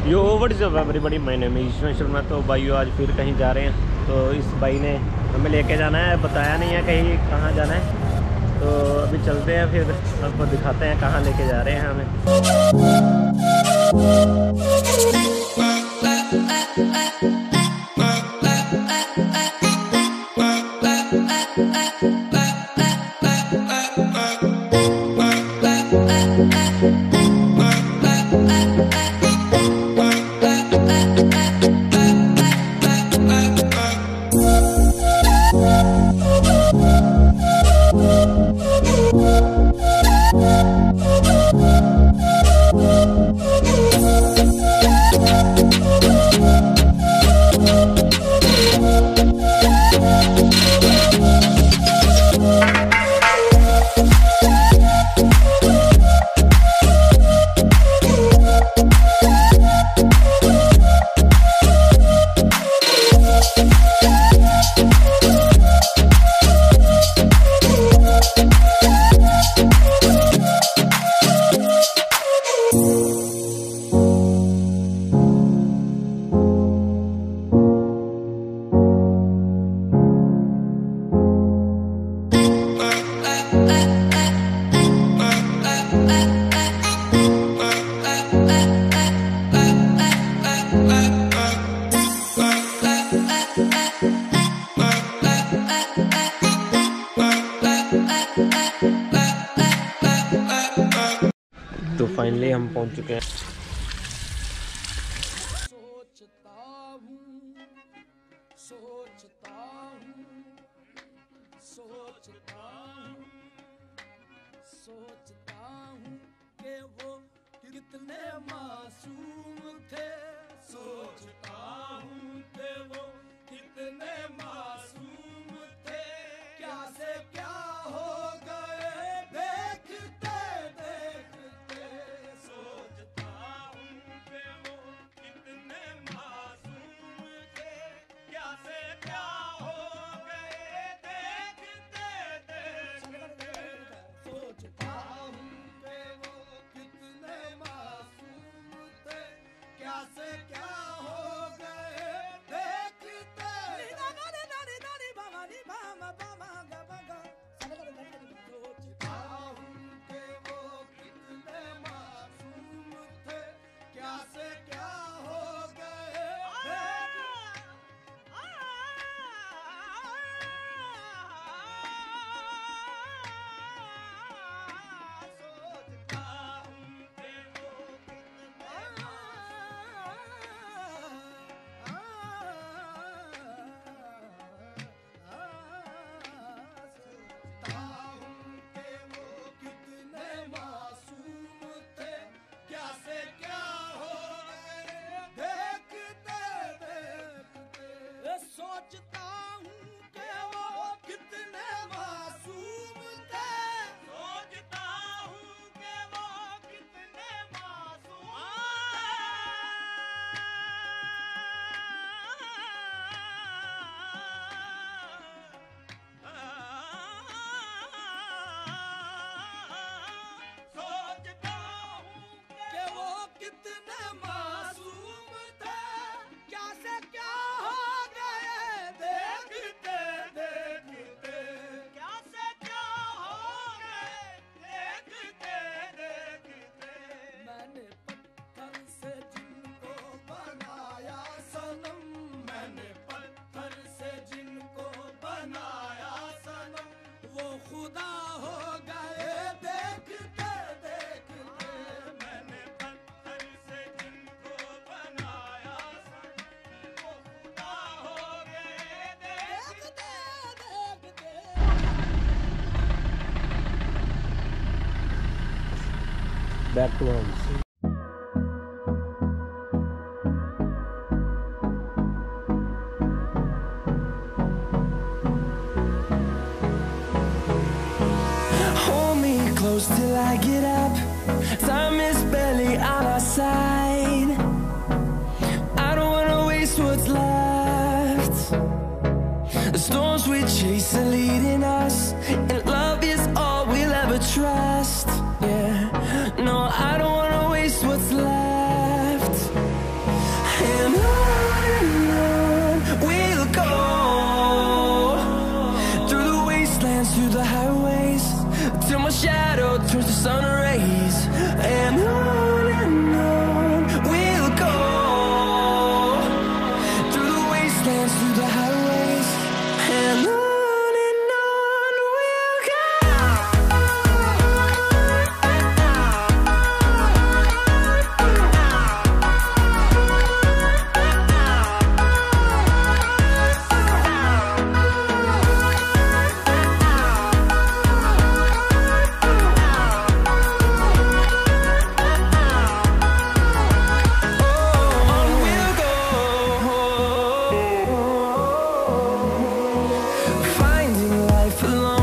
Yo what's up everybody, my name is Ishwar Sharma. तो भाइयों आज फिर कहीं जा रहे हैं। तो इस भाई ने हमें लेके जाना है, बताया नहीं है कहीं कहाँ जाना है। तो अभी चलते हैं, फिर आपको दिखाते हैं कहाँ लेके जा रहे हैं हमें। तो फाइनली हम पहुंच चुके हैं। सोचता हूँ कि वो कितने मासूम थे। सोचता हूँ कि वो कितने मासूम थे। क्या से क्या हो गए देखते देखते। सोचता हूँ कि वो कितने मासूम थे। क्या से क्या हो गए देखते देखते। सोचता हूँ कि वो कितने मासूम थे। क्या से क्या हो गए देखते। सोचता हूँ कि वो कितने मासूम थे। क्या से क्या हो गए सोचता हूँ कि वो कितने मासूम थे। सोचता हूँ कि वो कितने मासूम सोचता हूँ कि वो कितने मासूम थे। क्या से क्या हो देखते देखते। क्या से क्या हो गए देखते देखते। मैंने पत्थर से जिनको बनाया सनम। मैंने पत्थर से जिनको बनाया सनम। वो खुदा हो गए देखते देखते। मैंने पत्थर से जिनको बनाया सनम। वो खुदा हो गए देखते देखते। Back to home. Hold me close till I get up. Time is barely on our side. I don't wanna waste what's left. The storms we chase are leading us, and love is all we'll ever trust. Yeah, no, I don't wanna waste what's left. my shadow turns to sun rays, and